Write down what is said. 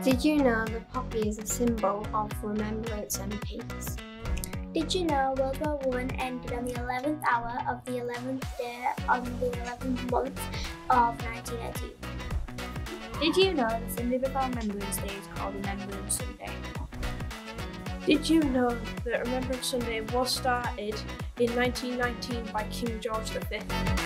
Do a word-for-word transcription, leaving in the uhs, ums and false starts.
Did you know the poppy is a symbol of remembrance and peace? Did you know World War One ended on the eleventh hour of the eleventh day on the eleventh month of nineteen eighteen? Did you know the Sunday before Remembrance Day is called Remembrance Sunday? Did you know that Remembrance Sunday was started in nineteen nineteen by King George the Fifth?